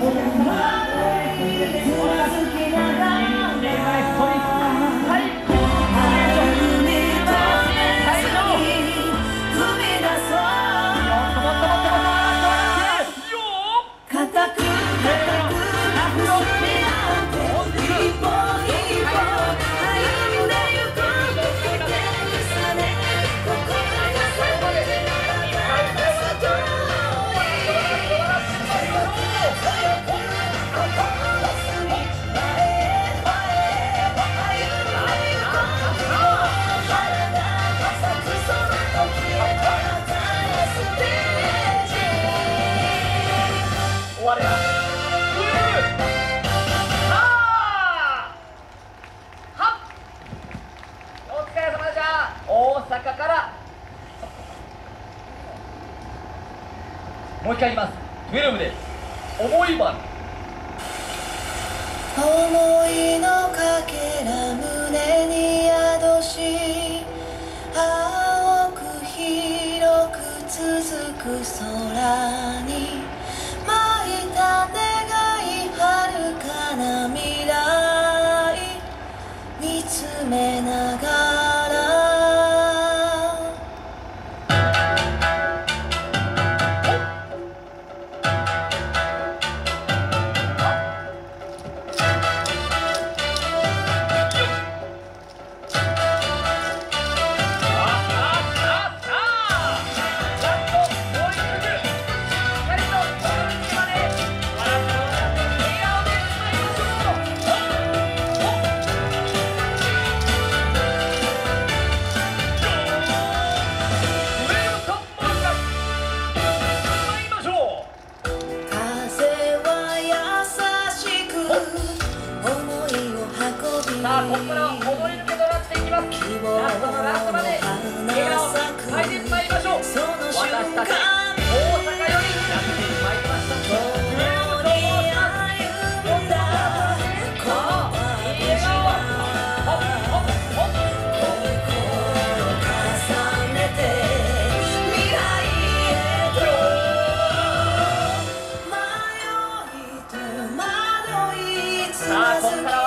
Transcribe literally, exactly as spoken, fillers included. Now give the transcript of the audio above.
大阪からもう一回言います。じゅうにです。思いは思いのかけら胸に宿し、青く広く続く空に巻いた願い、遥かな未来見つめながらさあ、ここからは思い抜けとなっていきます。ラストのラストまで笑顔いっぱいで参りましょう。私たち大阪よりやってまいりましたジュエルと申します。この笑顔ホッホッホッ重ねて未来へと迷いと惑いつさあ、ここから